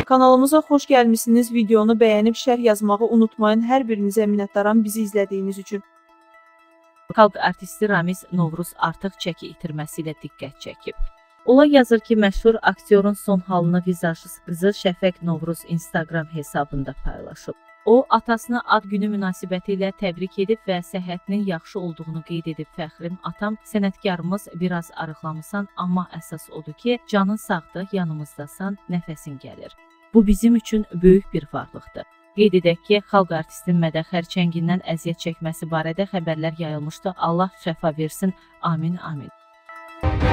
Kanalımıza xoş gəlmişsiniz. Videonu bəyənib şərh yazmağı unutmayın. Hər birinizə minnətdaram bizi izlədiyiniz üçün. Xalq artisti Ramiz Novruz artıq çəki itirməsi ilə diqqət çəkib. Olay yazır ki, məşhur aktyorun son halını vizajist qızı Şəfəq Novruz Instagram hesabında paylaşıb. O, atasını ad günü münasibəti ilə təbrik edib və səhhətinin yaxşı olduğunu qeyd edib. Fəxrim, atam, sənətkarımız biraz arıqlamısan, amma əsas odur ki, canın sağdır, yanımızdasan, nəfəsin gəlir. Bu bizim üçün böyük bir varlıqdır. Qeyd edək ki, xalq artistin Mədəx xərçəngindən əziyyət çəkməsi barədə xəbərlər yayılmışdı. Allah şəfa versin. Amin, amin.